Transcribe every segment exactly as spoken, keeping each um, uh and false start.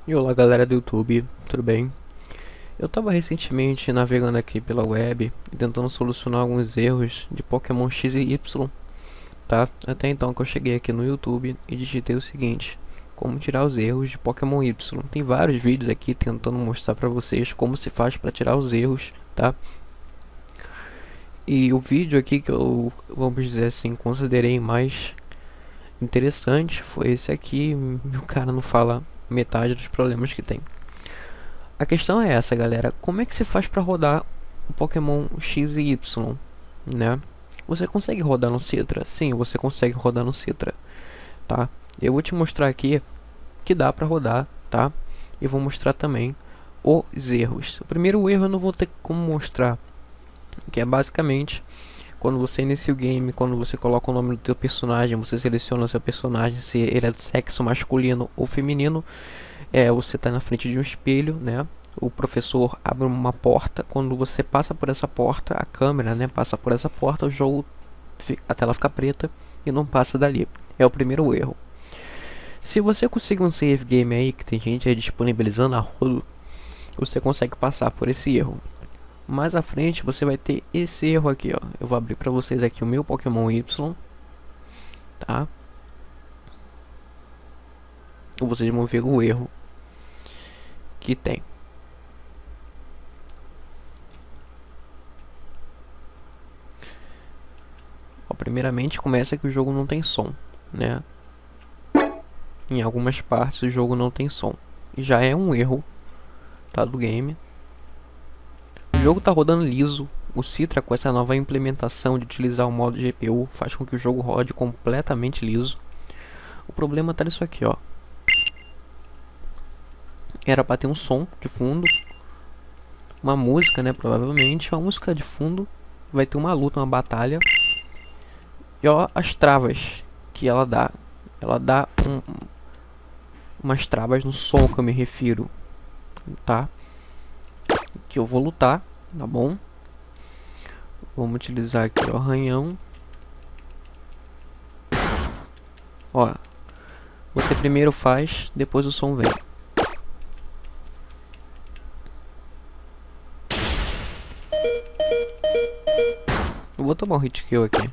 E olá galera do YouTube, tudo bem? Eu estava recentemente navegando aqui pela web e tentando solucionar alguns erros de Pokémon X e Y, tá? Até então que eu cheguei aqui no YouTube e digitei o seguinte: como tirar os erros de Pokémon Y. Tem vários vídeos aqui tentando mostrar para vocês como se faz para tirar os erros, tá? E o vídeo aqui que eu, vamos dizer assim, considerei mais interessante foi esse aqui. O cara não fala metade dos problemas que tem. A questão é essa, galera. Como é que se faz para rodar o Pokémon X e Y, né? Você consegue rodar no Citra? Sim, você consegue rodar no Citra, tá? Eu vou te mostrar aqui que dá para rodar, tá? E vou mostrar também os erros. O primeiro erro eu não vou ter como mostrar, que é basicamente quando você inicia o game, quando você coloca o nome do teu personagem, você seleciona o seu personagem, se ele é de sexo masculino ou feminino. É, você está na frente de um espelho, né? O professor abre uma porta. Quando você passa por essa porta, a câmera, né, passa por essa porta, o jogo fica, a tela fica preta e não passa dali. É o primeiro erro. Se você conseguir um save game aí, que tem gente aí disponibilizando a rodo, você consegue passar por esse erro. Mais à frente você vai ter esse erro aqui, ó. Eu vou abrir para vocês aqui o meu Pokémon Y, tá? E vocês vão ver o erro que tem. Ó, primeiramente começa que o jogo não tem som, né? Em algumas partes o jogo não tem som. E já é um erro, tá, do game. O jogo tá rodando liso. O Citra, com essa nova implementação de utilizar o modo G P U, faz com que o jogo rode completamente liso. O problema tá nisso aqui, ó. Era para ter um som de fundo, uma música, né, provavelmente, uma música de fundo. Vai ter uma luta, uma batalha. E ó, as travas que ela dá. Ela dá um, umas travas no som que eu me refiro, tá? Que eu vou lutar, tá bom? Vamos utilizar aqui o arranhão. Ó, você primeiro faz, depois o som vem. Eu vou tomar um hit kill aqui.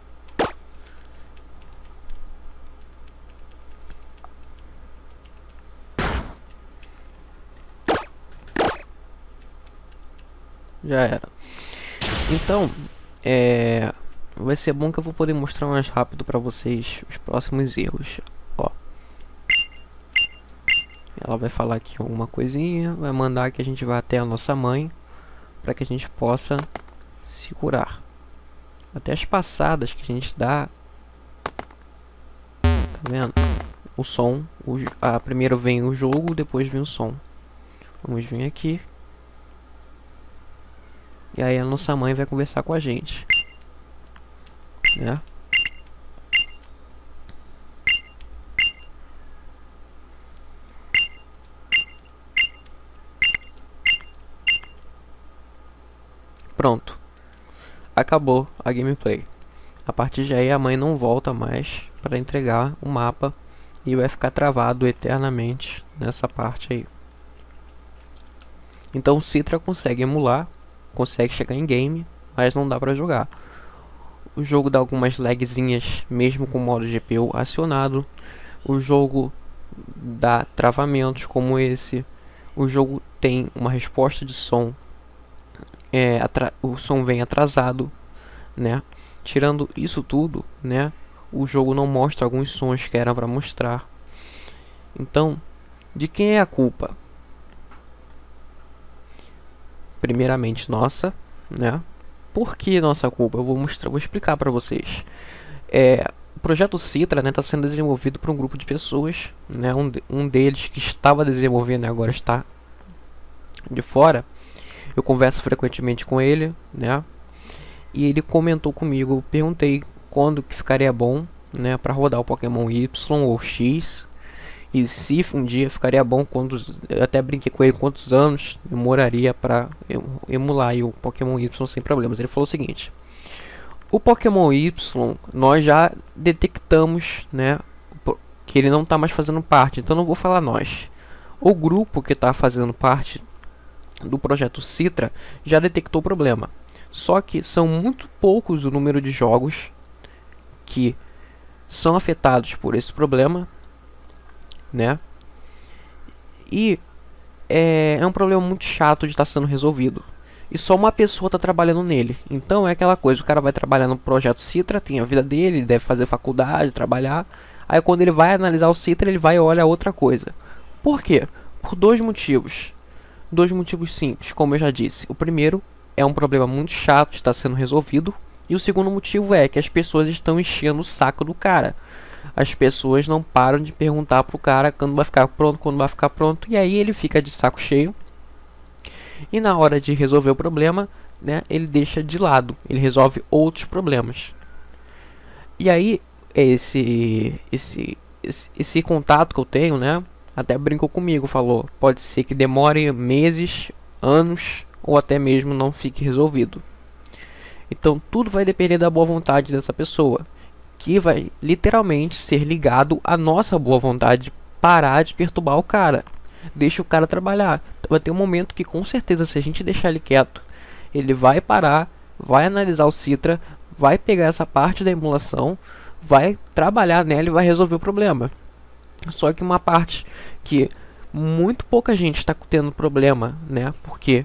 Já era. Então, é, vai ser bom que eu vou poder mostrar mais rápido para vocês os próximos erros. Ó, ela vai falar aqui alguma coisinha, vai mandar que a gente vá até a nossa mãe para que a gente possa se curar. Até as passadas que a gente dá, tá vendo? O som, o, a, primeiro vem o jogo, depois vem o som. Vamos vir aqui. E aí a nossa mãe vai conversar com a gente, né? Pronto. Acabou a gameplay. A partir de aí a mãe não volta mais para entregar o mapa e vai ficar travado eternamente nessa parte aí. Então o Citra consegue emular, consegue chegar em game, mas não dá para jogar. O jogo dá algumas lagzinhas mesmo com o modo G P U acionado. O jogo dá travamentos como esse. O jogo tem uma resposta de som, é, o som vem atrasado, né? Tirando isso tudo, né, o jogo não mostra alguns sons que eram para mostrar. Então, de quem é a culpa? Primeiramente nossa, né? Por que nossa culpa? Eu vou mostrar, vou explicar para vocês. É, o projeto Citra, né, está sendo desenvolvido por um grupo de pessoas, né? Um, de, um deles que estava desenvolvendo e agora está de fora. Eu converso frequentemente com ele, né? E ele comentou comigo, eu perguntei quando que ficaria bom, né, para rodar o Pokémon Y ou X. E se um dia ficaria bom, quantos, eu até brinquei com ele quantos anos demoraria para emular o Pokémon Y sem problemas. Ele falou o seguinte: o Pokémon Y nós já detectamos, né, que ele não está mais fazendo parte, então não vou falar nós. O grupo que está fazendo parte do projeto Citra já detectou o problema. Só que são muito poucos o número de jogos que são afetados por esse problema, né? E é, é um problema muito chato de estar sendo resolvido. E só uma pessoa está trabalhando nele. Então é aquela coisa, o cara vai trabalhar no projeto Citra, tem a vida dele, ele deve fazer faculdade, trabalhar. Aí quando ele vai analisar o Citra, ele vai e olha outra coisa. Por quê? Por dois motivos. Dois motivos simples, como eu já disse. O primeiro é um problema muito chato de estar sendo resolvido. E o segundo motivo é que as pessoas estão enchendo o saco do cara. As pessoas não param de perguntar pro cara quando vai ficar pronto, quando vai ficar pronto. E aí ele fica de saco cheio. E na hora de resolver o problema, né, ele deixa de lado. Ele resolve outros problemas. E aí, esse, esse, esse, esse contato que eu tenho, né, até brincou comigo, falou, pode ser que demore meses, anos, ou até mesmo não fique resolvido. Então, tudo vai depender da boa vontade dessa pessoa, que vai literalmente ser ligado à nossa boa vontade de parar de perturbar o cara. Deixa o cara trabalhar. Vai ter um momento que, com certeza, se a gente deixar ele quieto, ele vai parar, vai analisar o Citra, vai pegar essa parte da emulação, vai trabalhar nela e vai resolver o problema. Só que uma parte que muito pouca gente está tendo problema, né? Porque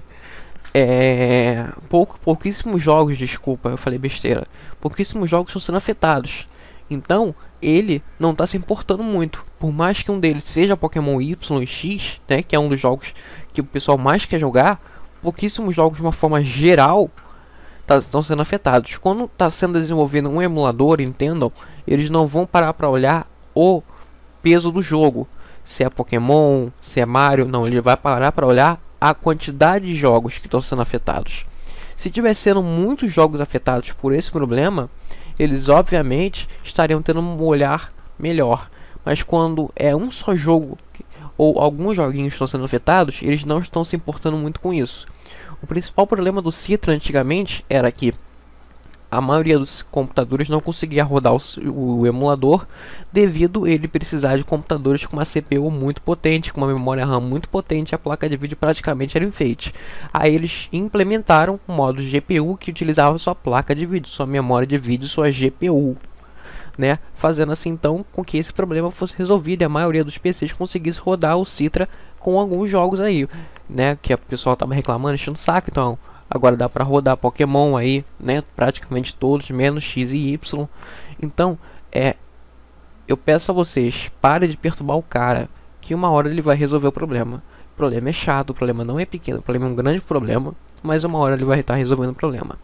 é, pouco, pouquíssimos jogos, desculpa, eu falei besteira. Pouquíssimos jogos estão sendo afetados. Então, ele não está se importando muito. Por mais que um deles seja Pokémon Y e X, né, que é um dos jogos que o pessoal mais quer jogar, pouquíssimos jogos de uma forma geral tá, estão sendo afetados. Quando está sendo desenvolvido um emulador, entendam, eles não vão parar para olhar o peso do jogo. Se é Pokémon, se é Mario, não, ele vai parar para olhar a quantidade de jogos que estão sendo afetados. Se tiver sendo muitos jogos afetados por esse problema, eles obviamente estariam tendo um olhar melhor. Mas quando é um só jogo ou alguns joguinhos estão sendo afetados, eles não estão se importando muito com isso. O principal problema do Citra antigamente era que a maioria dos computadores não conseguia rodar o, o emulador devido a ele precisar de computadores com uma C P U muito potente, com uma memória RAM muito potente, e a placa de vídeo praticamente era enfeite. Aí eles implementaram um modo G P U que utilizava sua placa de vídeo, sua memória de vídeo, sua G P U, né? Fazendo assim então com que esse problema fosse resolvido e a maioria dos P Cs conseguisse rodar o Citra com alguns jogos aí, né? Que a pessoa estava reclamando, enchendo o saco, então agora dá para rodar Pokémon aí, né? Praticamente todos, menos X e Y. Então, é, eu peço a vocês, parem de perturbar o cara, que uma hora ele vai resolver o problema. O problema é chato, o problema não é pequeno, o problema é um grande problema, mas uma hora ele vai estar resolvendo o problema.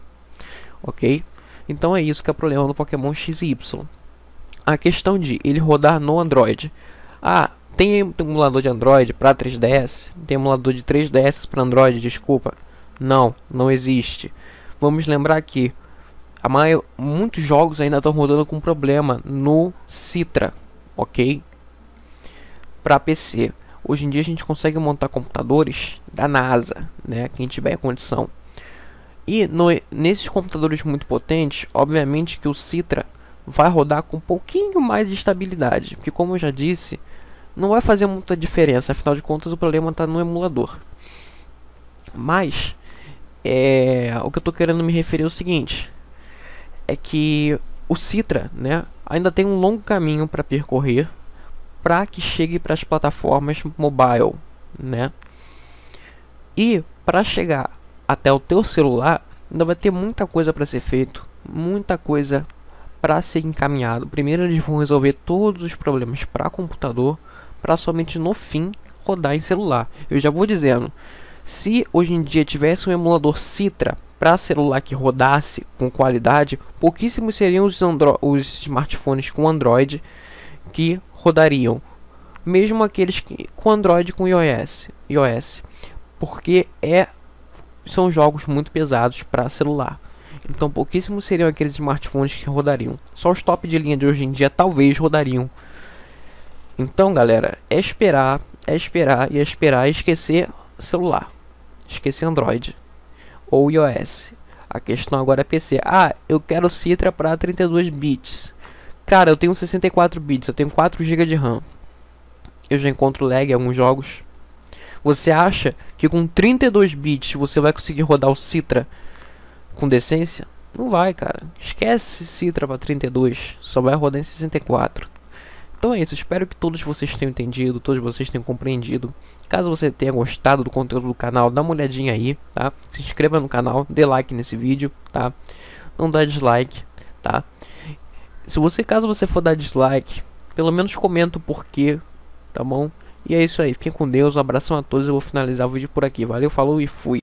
Ok? Então é isso que é o problema do Pokémon X e Y. A questão de ele rodar no Android. Ah, tem emulador de Android para três D S? Tem emulador de três D S para Android, desculpa. Não, não existe. Vamos lembrar que a maior, muitos jogos ainda estão rodando com problema no Citra, ok? Para P C. Hoje em dia a gente consegue montar computadores da NASA, né? Quem tiver condição. E no, nesses computadores muito potentes, obviamente que o Citra vai rodar com um pouquinho mais de estabilidade, porque como eu já disse, não vai fazer muita diferença. Afinal de contas, o problema está no emulador. Mas É, o que eu estou querendo me referir é o seguinte, é que o Citra, né, ainda tem um longo caminho para percorrer para que chegue para as plataformas mobile, né? E para chegar até o teu celular, ainda vai ter muita coisa para ser feito, muita coisa para ser encaminhado. Primeiro eles vão resolver todos os problemas para computador, para somente no fim rodar em celular. Eu já vou dizendo, se hoje em dia tivesse um emulador Citra para celular que rodasse com qualidade, pouquíssimos seriam os, os smartphones com Android que rodariam, mesmo aqueles que, com Android com iOS, iOS, porque é, são jogos muito pesados para celular. Então pouquíssimos seriam aqueles smartphones que rodariam. Só os top de linha de hoje em dia talvez rodariam. Então galera, é esperar, é esperar e é esperar e esquecer celular, esquecer Android ou iOS. A questão agora é P C. Ah, eu quero Citra para trinta e dois bits. Cara, eu tenho sessenta e quatro bits, eu tenho quatro gigas de RAM. Eu já encontro lag em alguns jogos, Você acha que com trinta e dois bits você vai conseguir rodar o Citra com decência? Não vai, cara. Esquece Citra para trinta e dois, só vai rodar em sessenta e quatro. Então é isso, espero que todos vocês tenham entendido, todos vocês tenham compreendido. Caso você tenha gostado do conteúdo do canal, dá uma olhadinha aí, tá? Se inscreva no canal, dê like nesse vídeo, tá? Não dá dislike, tá? Se você, caso você for dar dislike, pelo menos comenta o porquê, tá bom? E é isso aí, fiquem com Deus, um abração a todos, eu vou finalizar o vídeo por aqui. Valeu, falou e fui!